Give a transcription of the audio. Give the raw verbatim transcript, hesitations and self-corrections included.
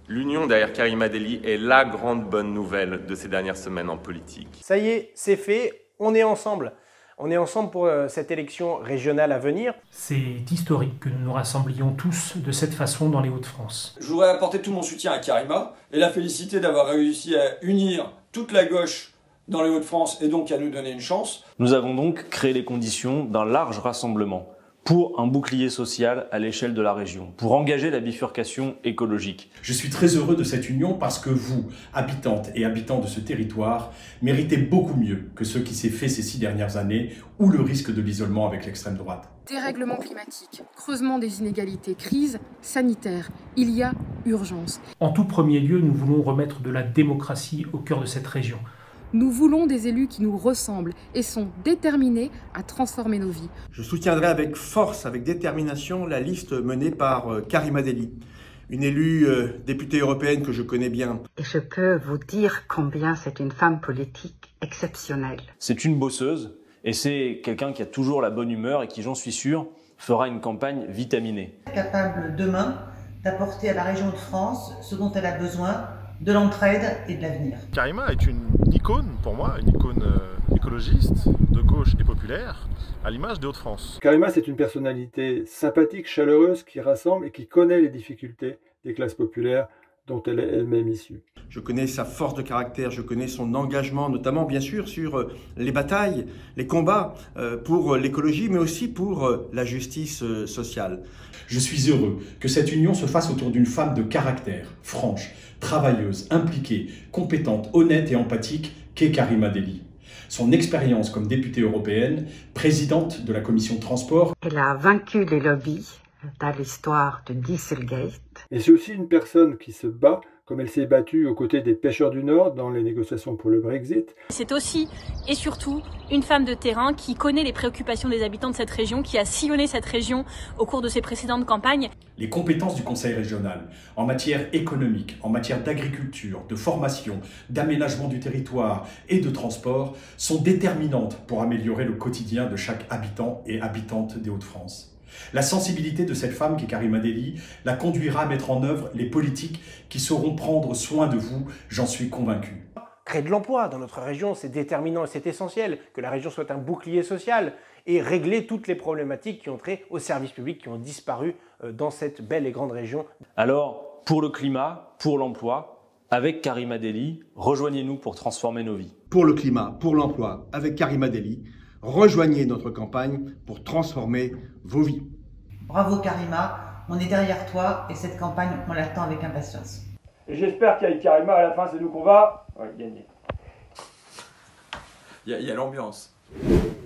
L'union derrière Karima Delli est la grande bonne nouvelle de ces dernières semaines en politique. Ça y est, c'est fait, on est ensemble. On est ensemble pour cette élection régionale à venir. C'est historique que nous nous rassemblions tous de cette façon dans les Hauts-de-France. Je voudrais apporter tout mon soutien à Karima et la féliciter d'avoir réussi à unir toute la gauche dans les Hauts-de-France et donc à nous donner une chance. Nous avons donc créé les conditions d'un large rassemblement pour un bouclier social à l'échelle de la région, pour engager la bifurcation écologique. Je suis très heureux de cette union parce que vous, habitantes et habitants de ce territoire, méritez beaucoup mieux que ce qui s'est fait ces six dernières années ou le risque de l'isolement avec l'extrême droite. Dérèglement climatique, creusement des inégalités, crise sanitaire, il y a urgence. En tout premier lieu, nous voulons remettre de la démocratie au cœur de cette région. Nous voulons des élus qui nous ressemblent et sont déterminés à transformer nos vies. Je soutiendrai avec force, avec détermination, la liste menée par euh, Karima Delli, une élue euh, députée européenne que je connais bien. Et je peux vous dire combien c'est une femme politique exceptionnelle. C'est une bosseuse et c'est quelqu'un qui a toujours la bonne humeur et qui, j'en suis sûr, fera une campagne vitaminée. Capable demain d'apporter à la région de France ce dont elle a besoin, de l'entraide et de l'avenir. Karima est une icône pour moi, une icône euh, écologiste, de gauche et populaire, à l'image des Hauts-de-France. Karima, c'est une personnalité sympathique, chaleureuse, qui rassemble et qui connaît les difficultés des classes populaires dont elle est elle-même issue. Je connais sa force de caractère, je connais son engagement, notamment bien sûr sur les batailles, les combats pour l'écologie, mais aussi pour la justice sociale. Je suis heureux que cette union se fasse autour d'une femme de caractère, franche, travailleuse, impliquée, compétente, honnête et empathique qu'est Karima Delli. Son expérience comme députée européenne, présidente de la commission transport. Elle a vaincu les lobbies dans l'histoire de Dieselgate. Et c'est aussi une personne qui se bat, comme elle s'est battue aux côtés des pêcheurs du Nord dans les négociations pour le Brexit. C'est aussi et surtout une femme de terrain qui connaît les préoccupations des habitants de cette région, qui a sillonné cette région au cours de ses précédentes campagnes. Les compétences du Conseil régional en matière économique, en matière d'agriculture, de formation, d'aménagement du territoire et de transport sont déterminantes pour améliorer le quotidien de chaque habitant et habitante des Hauts-de-France. La sensibilité de cette femme qui est Karima Delli la conduira à mettre en œuvre les politiques qui sauront prendre soin de vous, j'en suis convaincu. Créer de l'emploi dans notre région, c'est déterminant et c'est essentiel, que la région soit un bouclier social et régler toutes les problématiques qui ont trait aux services publics qui ont disparu dans cette belle et grande région. Alors, pour le climat, pour l'emploi, avec Karima Delli, rejoignez-nous pour transformer nos vies. Pour le climat, pour l'emploi, avec Karima Delli, rejoignez notre campagne pour transformer vos vies. Bravo Karima, on est derrière toi et cette campagne, on l'attend avec impatience. Et j'espère qu'avec Karima, à la fin, c'est nous qu'on va ouais, gagner. Il y a, il y a l'ambiance.